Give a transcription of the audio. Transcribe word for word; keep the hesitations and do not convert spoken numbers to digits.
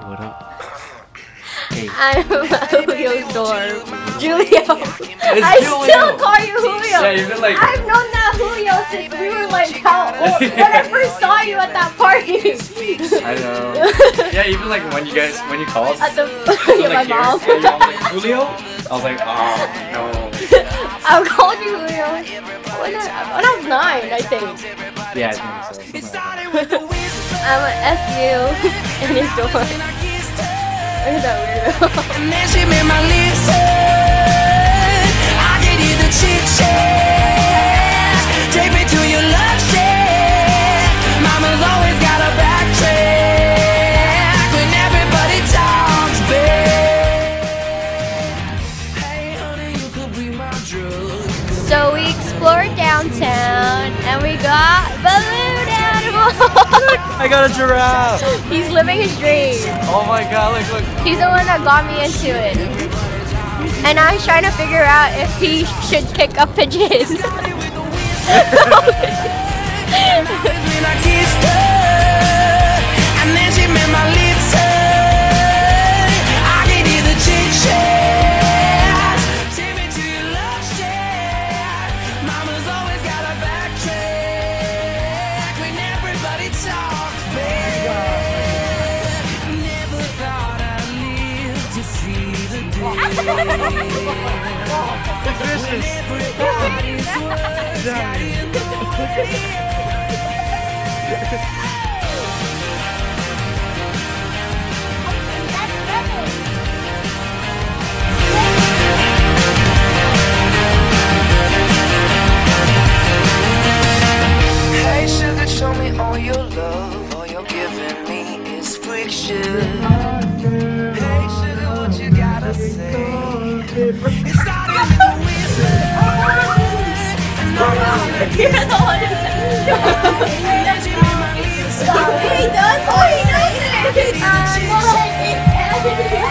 what up? Hey. I'm Julio's dorm. Julio. It's I Julio. still call you Julio. Yeah, you've been like. I've known that Julio since we were like how old? When I first saw you at that party. I know. Yeah, even like when you guys when you called. At the So, yeah, my like, here, mom. and your mom was like, Julio? I was like, oh no. I called you Julio when I, when I was nine, I think. Yeah, I think so. Something like that. I'm an S U in his dorm. Look at that weirdo. And then she made my lips hurt. I gave you the chit chat. Take me to your love shack. Mama's always got a backtrack when everybody talks back. Hey honey, you could be my drug. So we explored downtown and we got balloon animals. I got a giraffe. He's living his dream. Oh my god! Look, look. He's the one that got me into it. And I was trying to figure out if he should kick a pigeon. When I kissed her, and then she made my lips hurt. I gave you the chit chat. Take me to your love shack. Mama's always got a backtrack when everybody talks back. Never thought I'd live to see the day. Vicious. Everybody's words got in the way. Hey sugar, show me all your love. All you're giving me is friction. Hey sugar, what you gotta say? It started with a whistle. You're the one who He does. Oh, he knows it. Uh, well,